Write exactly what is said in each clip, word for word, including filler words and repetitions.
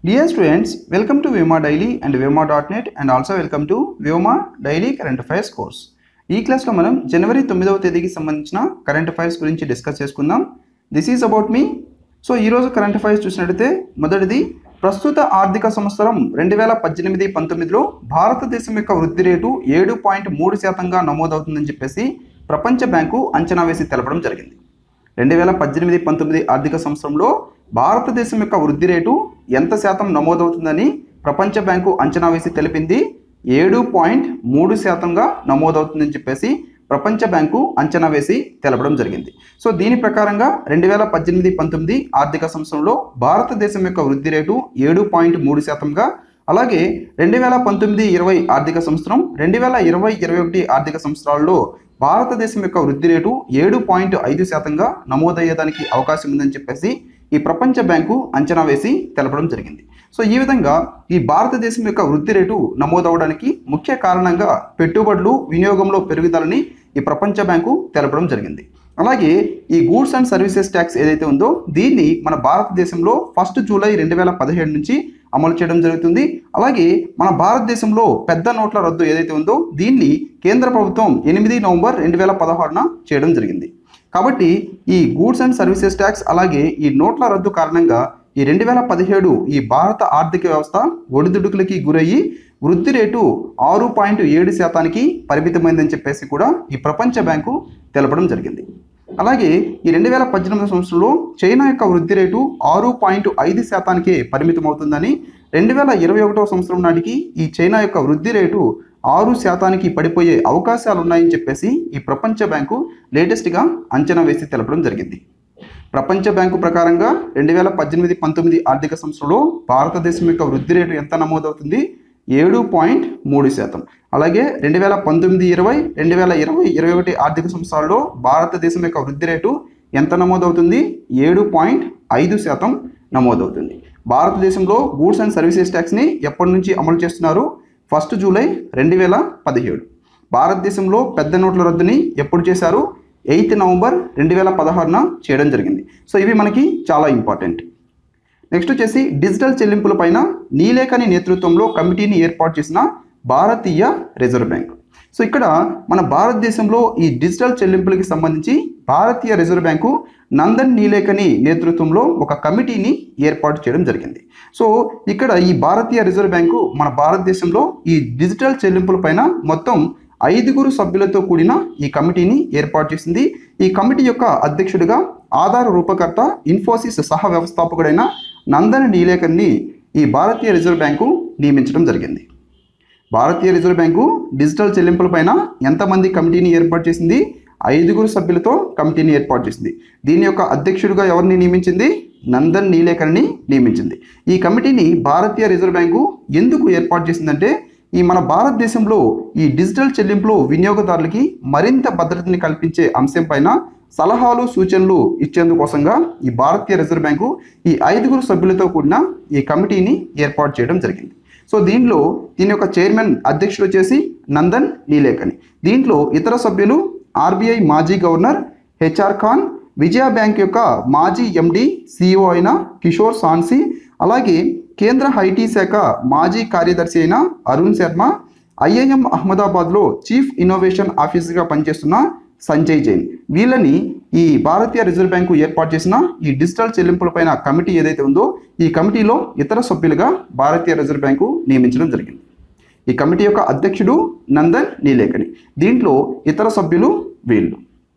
Dear students, welcome to Vyoma Daily and Vyoma dot net and also welcome to Vyoma Daily Current Affairs course. ఈ క్లాస్లో మనం జనవరి తొమ్మిదవ తేదీకి సంబంధించిన current affairs గురించి డిస్కస్ చేసుకుందాం. This is about me. So ఈరోజు కరెంట్ అఫైర్స్ చూసినట్లయితే మొదటిది, ప్రస్తుత ఆర్థిక సంవత్సరం రెండు వేల పద్దెనిమిది పంతొమ్మిదిలో భారతదేశం యొక్క వృద్ధి రేటు ఏడు పాయింట్ మూడు శాతంగా నమోదవుతుందని చెప్పేసి ప్రపంచ బ్యాంకు అంచనా వేసి తెలపడం జరిగింది. రెండు వేల పద్దెనిమిది పంతొమ్మిది ఆర్థిక సంవత్సరంలో భారతదేశం యొక్క వృద్ధి రేటు ఎంత శాతం నమోదవుతుందని ప్రపంచ బ్యాంకు అంచనా వేసి తెలిపింది. ఏడు పాయింట్ మూడు శాతంగా నమోదవుతుందని చెప్పేసి ప్రపంచ బ్యాంకు అంచనా వేసి తెలపడం జరిగింది. సో దీని ప్రకారంగా రెండు వేల పద్దెనిమిది పంతొమ్మిది ఆర్థిక సంవత్సరంలో భారతదేశం యొక్క వృద్ధి రేటు ఏడు పాయింట్ మూడు శాతంగా, అలాగే రెండు వేల పంతొమ్మిది ఇరవై ఆర్థిక సంవత్సరం రెండు వేల ఇరవై ఇరవై ఒకటి ఆర్థిక సంవత్సరాల్లో భారతదేశం యొక్క వృద్ధి రేటు ఏడు పాయింట్ ఐదు శాతంగా నమోదయ్యేదానికి అవకాశం ఉందని చెప్పేసి ఈ ప్రపంచ బ్యాంకు అంచనా వేసి తెలపడం జరిగింది. సో ఈ విధంగా ఈ భారతదేశం యొక్క వృద్ధి రేటు నమోదవడానికి ముఖ్య కారణంగా పెట్టుబడులు వినియోగంలో పెరుగుదలని ఈ ప్రపంచ బ్యాంకు తెలపడం జరిగింది. అలాగే ఈ గూడ్స్ అండ్ సర్వీసెస్ ట్యాక్స్ ఏదైతే ఉందో దీన్ని మన భారతదేశంలో ఫస్ట్ జూలై రెండు వేల పదిహేడు నుంచి అమలు చేయడం జరుగుతుంది. అలాగే మన భారతదేశంలో పెద్ద నోట్ల రద్దు ఏదైతే ఉందో దీన్ని కేంద్ర ప్రభుత్వం ఎనిమిది నవంబర్ రెండు వేల పదహారున చేయడం జరిగింది. కాబట్టి ఈ గూడ్స్ అండ్ సర్వీసెస్ ట్యాక్స్ అలాగే ఈ నోట్ల రద్దు కారణంగా ఈ రెండు వేల పదిహేడు ఈ భారత ఆర్థిక వ్యవస్థ ఒడిదుడుకులకి గురయ్యి వృద్ధి రేటు ఆరు పాయింట్ ఏడు శాతానికి పరిమితమైందని చెప్పేసి కూడా ఈ ప్రపంచ బ్యాంకు తెలపడం జరిగింది. అలాగే ఈ రెండు వేల పద్దెనిమిది సంవత్సరంలో చైనా యొక్క వృద్ధి రేటు ఆరు పాయింట్ ఐదు శాతానికే పరిమితం అవుతుందని, రెండు వేల ఇరవై ఒకటో సంవత్సరం నాటికి ఈ చైనా యొక్క వృద్ధి రేటు ఆరు శాతానికి పడిపోయే అవకాశాలు ఉన్నాయని చెప్పేసి ఈ ప్రపంచ బ్యాంకు లేటెస్ట్గా అంచనా వేసి తెలపడం జరిగింది. ప్రపంచ బ్యాంకు ప్రకారంగా రెండు వేల పద్దెనిమిది పంతొమ్మిది ఆర్థిక సంవత్సరంలో భారతదేశం యొక్క వృద్ధి రేటు ఎంత నమోదవుతుంది? ఏడు పాయింట్ మూడు శాతం. అలాగే రెండు వేల పంతొమ్మిది ఇరవై రెండు వేల ఇరవై ఇరవై ఒకటి ఆర్థిక సంవత్సరాల్లో భారతదేశం యొక్క వృద్ధి రేటు ఎంత నమోదవుతుంది? ఏడు పాయింట్ ఐదు శాతం నమోదవుతుంది. భారతదేశంలో గూడ్స్ అండ్ సర్వీసెస్ ట్యాక్స్ని ఎప్పటి నుంచి అమలు చేస్తున్నారు? ఫస్ట్ జూలై రెండు వేల పదిహేడు. భారతదేశంలో పెద్ద నోట్ల రద్దుని ఎప్పుడు చేశారు? ఎయిత్ నవంబర్ రెండు వేల పదహారున చేయడం జరిగింది. సో ఇవి మనకి చాలా ఇంపార్టెంట్. నెక్స్ట్ వచ్చేసి డిజిటల్ చెల్లింపుల పైన నీలేకని నేతృత్వంలో కమిటీని ఏర్పాటు చేసిన భారతీయ రిజర్వ్ బ్యాంక్. సో ఇక్కడ మన భారతదేశంలో ఈ డిజిటల్ చెల్లింపులకి సంబంధించి భారతీయ రిజర్వ్ బ్యాంకు నందన్ నీలేకని నేతృత్వంలో ఒక కమిటీని ఏర్పాటు చేయడం జరిగింది. సో ఇక్కడ ఈ భారతీయ రిజర్వ్ బ్యాంకు మన భారతదేశంలో ఈ డిజిటల్ చెల్లింపుల పైన మొత్తం ఐదుగురు సభ్యులతో కూడిన ఈ కమిటీని ఏర్పాటు చేసింది. ఈ కమిటీ యొక్క అధ్యక్షుడిగా ఆధార్ రూపకర్త ఇన్ఫోసిస్ సహ వ్యవస్థాపకుడైన నందన్ నీలేకన్ని ఈ భారతీయ రిజర్వ్ బ్యాంకు నియమించడం జరిగింది. భారతీయ రిజర్వ్ బ్యాంకు డిజిటల్ చెల్లింపులపైన ఎంతమంది కమిటీని ఏర్పాటు చేసింది? ఐదుగురు సభ్యులతో కమిటీని ఏర్పాటు చేసింది. దీని యొక్క అధ్యక్షుడిగా ఎవరిని నియమించింది? నందన్ నీలేకన్ని నియమించింది. ఈ కమిటీని భారతీయ రిజర్వ్ బ్యాంకు ఎందుకు ఏర్పాటు చేసిందంటే ఈ మన భారతదేశంలో ఈ డిజిటల్ చెల్లింపులు వినియోగదారులకి మరింత భద్రతని కల్పించే అంశం పైన సలహాలు సూచనలు ఇచ్చేందుకోసంగా ఈ భారతీయ రిజర్వ్ బ్యాంకు ఈ ఐదుగురు సభ్యులతో కూడిన ఈ కమిటీని ఏర్పాటు చేయడం జరిగింది. సో దీనిలో దీని యొక్క చైర్మన్ అధ్యక్షుడు వచ్చేసి నందన్ నీలేకని. దీంట్లో ఇతర సభ్యులు ఆర్బీఐ మాజీ governor H R Khan, Vijaya bank యొక్క మాజీ ఎండి సిఇఓ అయిన కిషోర్ సాన్సి, అలాగే కేంద్ర ఐటీ శాఖ మాజీ కార్యదర్శి అయిన అరుణ్ శర్మ, ఐఐఎం అహ్మదాబాద్లో చీఫ్ ఇన్నోవేషన్ ఆఫీసర్గా పనిచేస్తున్న సంజయ్ జైన్. వీళ్ళని ఈ భారతీయ రిజర్వ్ బ్యాంకు ఏర్పాటు చేసిన ఈ డిజిటల్ చెల్లింపులపైన కమిటీ ఏదైతే ఉందో ఈ కమిటీలో ఇతర సభ్యులుగా భారతీయ రిజర్వ్ బ్యాంకు నియమించడం జరిగింది. ఈ కమిటీ యొక్క అధ్యక్షుడు నందన్ నీలేకని. దీంట్లో ఇతర సభ్యులు వీళ్ళు.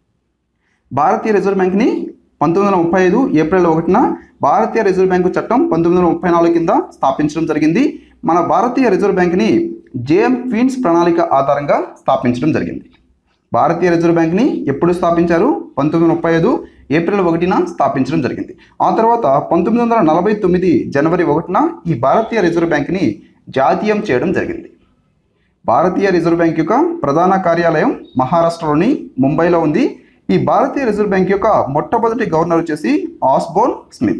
భారతీయ రిజర్వ్ బ్యాంక్ని పంతొమ్మిది వందల ముప్పై ఐదు ఏప్రిల్ ఒకటిన భారతీయ రిజర్వ్ బ్యాంకు చట్టం పంతొమ్మిది వందల ముప్పై నాలుగు కింద స్థాపించడం జరిగింది. మన భారతీయ రిజర్వ్ బ్యాంక్ని జేఎం క్వీన్స్ ప్రణాళిక ఆధారంగా స్థాపించడం జరిగింది. భారతీయ రిజర్వ్ బ్యాంక్ని ఎప్పుడు స్థాపించారు? పంతొమ్మిది వందల ముప్పై ఐదు ఏప్రిల్ ఒకటిన స్థాపించడం జరిగింది. ఆ తర్వాత పంతొమ్మిది వందల నలభై తొమ్మిది జనవరి ఒకటిన ఈ భారతీయ రిజర్వ్ బ్యాంక్ని జాతీయం చేయడం జరిగింది. భారతీయ రిజర్వ్ బ్యాంక్ యొక్క ప్రధాన కార్యాలయం మహారాష్ట్రలోని ముంబైలో ఉంది. ఈ భారతీయ రిజర్వ్ బ్యాంక్ యొక్క మొట్టమొదటి గవర్నర్ వచ్చేసి ఆస్బోర్న్ స్మిత్.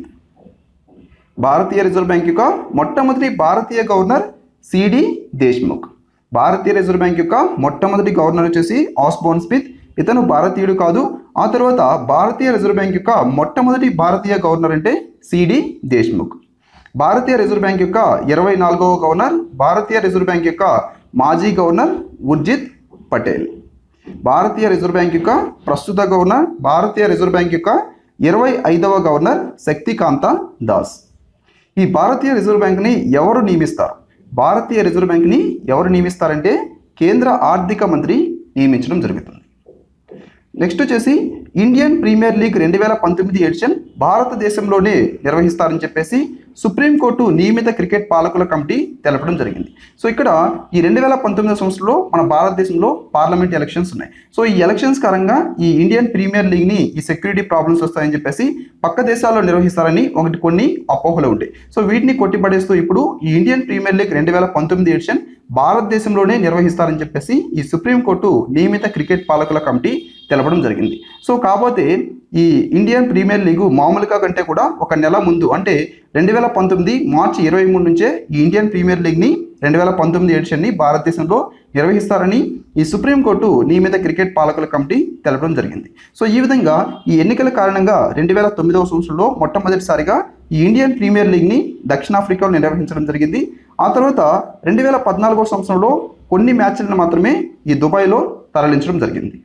భారతీయ రిజర్వ్ బ్యాంక్ యొక్క మొట్టమొదటి భారతీయ గవర్నర్ సిడి దేశ్ముఖ్. భారతీయ రిజర్వ్ బ్యాంక్ యొక్క మొట్టమొదటి గవర్నర్ వచ్చేసి ఆస్బోర్న్ స్మిత్. ఇతను భారతీయుడు కాదు. ఆ తర్వాత భారతీయ రిజర్వ్ బ్యాంక్ యొక్క మొట్టమొదటి భారతీయ గవర్నర్ అంటే సిడి దేశ్ముఖ్. భారతీయ రిజర్వ్ బ్యాంక్ యొక్క ఇరవై నాలుగవ గవర్నర్, భారతీయ రిజర్వ్ బ్యాంక్ యొక్క మాజీ గవర్నర్ ఉర్జిత్ పటేల్. భారతీయ రిజర్వ్ బ్యాంక్ యొక్క ప్రస్తుత గవర్నర్, భారతీయ రిజర్వ్ బ్యాంక్ యొక్క ఇరవై ఐదవ గవర్నర్ శక్తికాంత దాస్. ఈ భారతీయ రిజర్వ్ బ్యాంక్ని ఎవరు నియమిస్తారు? భారతీయ రిజర్వ్ బ్యాంక్ని ఎవరు నియమిస్తారంటే కేంద్ర ఆర్థిక మంత్రి నియమించడం జరుగుతుంది. నెక్స్ట్ వచ్చేసి ఇండియన్ ప్రీమియర్ లీగ్ రెండు వేల పంతొమ్మిది ఎడిషన్ భారతదేశంలోనే నిర్వహిస్తారని చెప్పేసి సుప్రీంకోర్టు నియమిత క్రికెట్ పాలకుల కమిటీ తెలపడం జరిగింది. సో ఇక్కడ ఈ రెండు వేల పంతొమ్మిది సంవత్సరంలో మన భారతదేశంలో పార్లమెంట్ ఎలక్షన్స్ ఉన్నాయి. సో ఈ ఎలక్షన్స్ కారణంగా ఈ ఇండియన్ ప్రీమియర్ లీగ్ని ఈ సెక్యూరిటీ ప్రాబ్లమ్స్ వస్తాయని చెప్పేసి పక్క దేశాల్లో నిర్వహిస్తారని ఒకటి కొన్ని అపోహలు ఉంటాయి. సో వీటిని కొట్టిపడేస్తూ ఇప్పుడు ఈ ఇండియన్ ప్రీమియర్ లీగ్ రెండు వేల పంతొమ్మిది ఎడిషన్ భారతదేశంలోనే నిర్వహిస్తారని చెప్పేసి ఈ సుప్రీంకోర్టు నియమిత క్రికెట్ పాలకుల కమిటీ తెలపడం జరిగింది. సో కాకపోతే ఈ ఇండియన్ ప్రీమియర్ లీగు మామూలుగా కంటే కూడా ఒక నెల ముందు అంటే రెండు వేల పంతొమ్మిది మార్చి ఇరవై మూడు నుంచే ఈ ఇండియన్ ప్రీమియర్ లీగ్ని రెండు వేల పంతొమ్మిది ఎడిషన్ని భారతదేశంలో నిర్వహిస్తారని ఈ సుప్రీంకోర్టు నియమిత క్రికెట్ పాలకుల కమిటీ తెలపడం జరిగింది. సో ఈ విధంగా ఈ ఎన్నికల కారణంగా రెండు వేల తొమ్మిదవ సంవత్సరంలో మొట్టమొదటిసారిగా ఈ ఇండియన్ ప్రీమియర్ లీగ్ని దక్షిణాఫ్రికాలో నిర్వహించడం జరిగింది. ఆ తర్వాత రెండు వేల పద్నాలుగవ సంవత్సరంలో కొన్ని మ్యాచ్లను మాత్రమే ఈ దుబాయ్లో తరలించడం జరిగింది.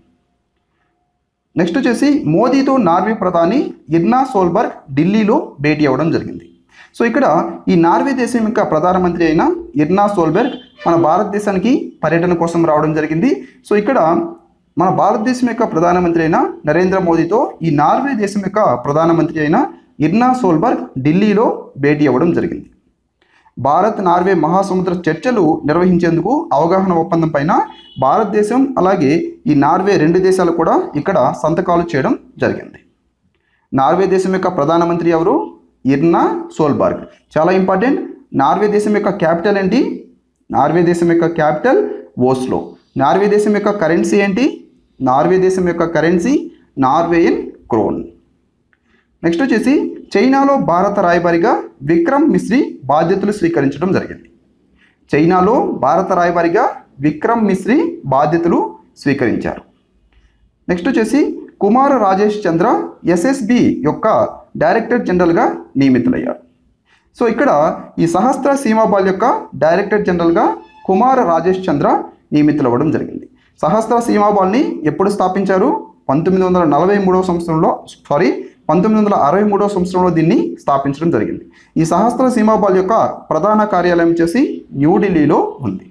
నెక్స్ట్ వచ్చేసి మోదీతో నార్వే ప్రధాని ఇర్నా సోల్బర్గ్ ఢిల్లీలో భేటీ అవ్వడం జరిగింది. సో ఇక్కడ ఈ నార్వే దేశం యొక్క ప్రధానమంత్రి అయిన ఇర్నా సోల్బర్గ్ మన భారతదేశానికి పర్యటన కోసం రావడం జరిగింది. సో ఇక్కడ మన భారతదేశం యొక్క ప్రధానమంత్రి అయిన నరేంద్ర మోదీతో ఈ నార్వే దేశం యొక్క ప్రధానమంత్రి అయిన ఇర్నా సోల్బర్గ్ ఢిల్లీలో భేటీ అవ్వడం జరిగింది. భారత్ నార్వే మహాసముద్ర చర్చలు నిర్వహించేందుకు అవగాహన ఒప్పందం పైన భారతదేశం అలాగే ఈ నార్వే రెండు దేశాలు కూడా ఇక్కడ సంతకాలు చేయడం జరిగింది. నార్వే దేశం యొక్క ప్రధానమంత్రి ఎవరు? ఇర్నా సోల్బర్గ్. చాలా ఇంపార్టెంట్. నార్వే దేశం యొక్క క్యాపిటల్ ఏంటి? నార్వే దేశం యొక్క క్యాపిటల్ ఓస్లో. నార్వే దేశం యొక్క కరెన్సీ ఏంటి? నార్వే దేశం యొక్క కరెన్సీ నార్వేయన్ క్రోన్. నెక్స్ట్ వచ్చేసి చైనాలో భారత రాయబారిగా విక్రమ్ మిశ్రీ బాధ్యతలు స్వీకరించడం జరిగింది. చైనాలో భారత రాయబారిగా విక్రమ్ మిశ్రీ బాధ్యతలు స్వీకరించారు. నెక్స్ట్ వచ్చేసి కుమార రాజేష్ చంద్ర ఎస్ఎస్బి యొక్క డైరెక్టర్ జనరల్గా నియమితులయ్యారు. సో ఇక్కడ ఈ సహస్ర సీమాబాల్ యొక్క డైరెక్టర్ జనరల్గా కుమార రాజేష్ చంద్ర నియమితులవ్వడం జరిగింది. సహస్ర సీమాబాల్ని ఎప్పుడు స్థాపించారు? పంతొమ్మిది వందల నలభై మూడవ సంవత్సరంలో సారీ పంతొమ్మిది వందల అరవై మూడవ సంవత్సరంలో దీన్ని స్థాపించడం జరిగింది. ఈ సహస్ర సీమాబాల్ యొక్క ప్రధాన కార్యాలయం వచ్చేసి న్యూఢిల్లీలో ఉంది.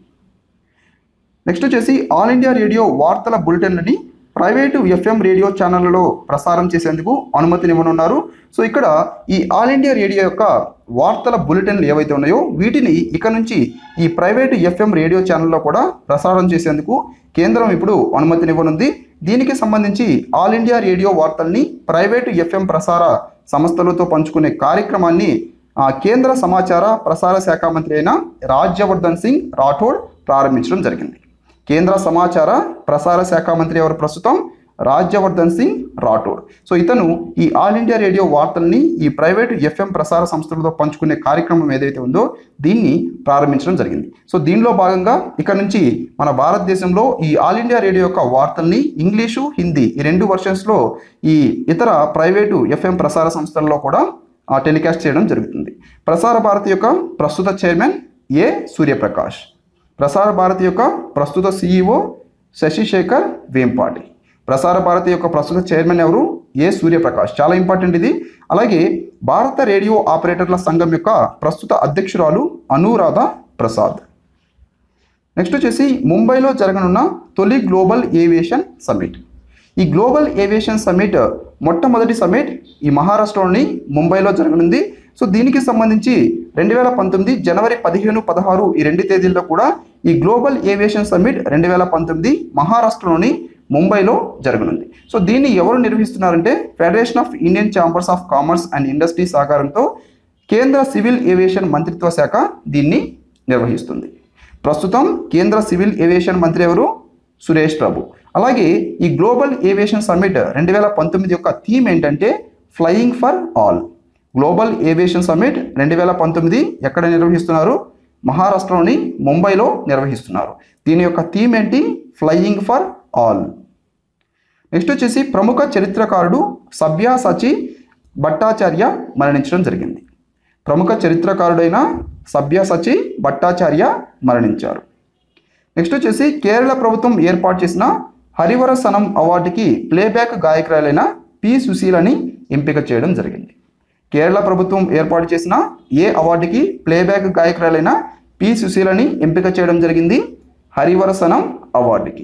నెక్స్ట్ వచ్చేసి ఆల్ ఇండియా రేడియో వార్తల బులెటిన్లని ప్రైవేటు ఎఫ్ఎం రేడియో ఛానళ్లలో ప్రసారం చేసేందుకు అనుమతినివ్వనున్నారు. సో ఇక్కడ ఈ ఆల్ ఇండియా రేడియో యొక్క వార్తల బులెటిన్లు ఏవైతే ఉన్నాయో వీటిని ఇక నుంచి ఈ ప్రైవేటు ఎఫ్ఎం రేడియో ఛానల్లో కూడా ప్రసారం చేసేందుకు కేంద్రం ఇప్పుడు అనుమతినివ్వనుంది. దీనికి సంబంధించి ఆల్ ఇండియా రేడియో వార్తల్ని ప్రైవేటు ఎఫ్ఎం ప్రసార సంస్థలతో పంచుకునే కార్యక్రమాన్ని కేంద్ర సమాచార ప్రసార శాఖ మంత్రి అయిన రాజ్యవర్ధన్ సింగ్ రాఠోడ్ ప్రారంభించడం జరిగింది. కేంద్ర సమాచార ప్రసార శాఖ మంత్రి ఎవరు ప్రస్తుతం? రాజ్యవర్ధన్ సింగ్ రాఠోడ్. సో ఇతను ఈ ఆల్ ఇండియా రేడియో వార్తల్ని ఈ ప్రైవేటు ఎఫ్ఎం ప్రసార సంస్థలతో పంచుకునే కార్యక్రమం ఏదైతే ఉందో దీన్ని ప్రారంభించడం జరిగింది. సో దీనిలో భాగంగా ఇక్కడ నుంచి మన భారతదేశంలో ఈ ఆల్ ఇండియా రేడియో యొక్క వార్తల్ని ఇంగ్లీషు, హిందీ ఈ రెండు వర్షన్స్లో ఈ ఇతర ప్రైవేటు ఎఫ్ఎం ప్రసార సంస్థల్లో కూడా టెలికాస్ట్ చేయడం జరుగుతుంది. ప్రసార భారతి యొక్క ప్రస్తుత చైర్మన్ ఏ సూర్యప్రకాష్. ప్రసార భారతి యొక్క ప్రస్తుత సిఇఓ శశిశేఖర్ వేంపాటి. ప్రసార భారతి యొక్క ప్రస్తుత చైర్మన్ ఎవరు? ఏ సూర్యప్రకాష్. చాలా ఇంపార్టెంట్ ఇది. అలాగే భారత రేడియో ఆపరేటర్ల సంఘం యొక్క ప్రస్తుత అధ్యక్షురాలు అనురాధ ప్రసాద్. నెక్స్ట్ వచ్చేసి ముంబైలో జరగనున్న తొలి గ్లోబల్ ఏవియేషన్ సమ్మిట్. ఈ గ్లోబల్ ఏవియేషన్ సమ్మిట్ మొట్టమొదటి సమ్మిట్ ఈ మహారాష్ట్రలోని ముంబైలో జరగనుంది. సో దీనికి సంబంధించి రెండు వేల పంతొమ్మిది జనవరి పదిహేను పదహారు ఈ రెండు తేదీల్లో కూడా ఈ గ్లోబల్ ఏవియేషన్ సమ్మిట్ రెండు వేల పంతొమ్మిది మహారాష్ట్రలోని ముంబైలో జరగనుంది. సో దీన్ని ఎవరు నిర్వహిస్తున్నారంటే federation of Indian chambers of commerce and industry సహకారంతో కేంద్ర సివిల్ ఏవియేషన్ మంత్రిత్వ శాఖ దీన్ని నిర్వహిస్తుంది. ప్రస్తుతం కేంద్ర సివిల్ ఏవియేషన్ మంత్రి ఎవరు? సురేష్ ప్రభు. అలాగే ఈ గ్లోబల్ ఏవియేషన్ సమ్మిట్ రెండు వేల పంతొమ్మిది యొక్క థీమ్ ఏంటంటే flying for all. Global aviation summit రెండు వేల పంతొమ్మిది ఎక్కడ నిర్వహిస్తున్నారు? మహారాష్ట్రలోని ముంబైలో నిర్వహిస్తున్నారు. దీని యొక్క థీమ్ ఏంటి? Flying for all. నెక్స్ట్ వచ్చేసి ప్రముఖ చరిత్రకారుడు సభ్యాసాచి భట్టాచార్య మరణించడం జరిగింది. ప్రముఖ చరిత్రకారుడైన సభ్యసచి భట్టాచార్య మరణించారు. నెక్స్ట్ వచ్చేసి కేరళ ప్రభుత్వం ఏర్పాటు చేసిన హరివరసనం అవార్డుకి ప్లేబ్యాక్ గాయకురాలైన పి సుశీలని ఎంపిక చేయడం జరిగింది. కేరళ ప్రభుత్వం ఏర్పాటు చేసిన ఏ అవార్డుకి ప్లేబ్యాక్ గాయకురాలైన పి సుశీలని ఎంపిక చేయడం జరిగింది? హరివరసనం అవార్డుకి.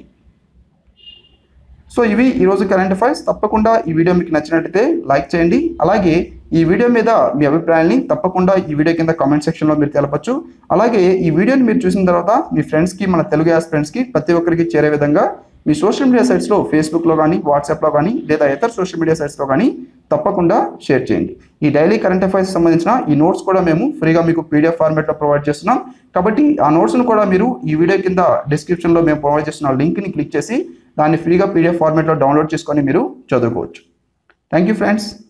సో ఇవి ఈరోజు కరెంట్ అఫైర్స్. తప్పకుండా ఈ వీడియో మీకు నచ్చినట్లయితే లైక్ చేయండి. అలాగే ఈ వీడియో మీద మీ అభిప్రాయాన్ని తప్పకుండా ఈ వీడియో కింద కామెంట్ సెక్షన్లో మీరు తెలపచ్చు. అలాగే ఈ వీడియోని మీరు చూసిన తర్వాత మీ ఫ్రెండ్స్కి, మన తెలుగు యాస్ ఫ్రెండ్స్కి ప్రతి ఒక్కరికి చేరే విధంగా మీ సోషల్ మీడియా సైట్స్లో ఫేస్బుక్లో కానీ, వాట్సాప్లో కానీ, లేదా ఇతర సోషల్ మీడియా సైట్స్లో కానీ తప్పకుండా షేర్ చేయండి. ఈ డైలీ కరెంట్ అఫైర్స్ సంబంధించిన ఈ నోట్స్ కూడా మేము ఫ్రీగా మీకు పీడిఎఫ్ ఫార్మాట్లో ప్రొవైడ్ చేస్తున్నాం. కాబట్టి ఆ నోట్స్ను కూడా మీరు ఈ వీడియో కింద డిస్క్రిప్షన్లో మేము ప్రొవైడ్ చేస్తున్న లింక్ని క్లిక్ చేసి దాన్ని ఫ్రీగా పీడిఎఫ్ ఫార్మాట్లో డౌన్లోడ్ చేసుకొని మీరు చదువుకోవచ్చు. Thank you friends.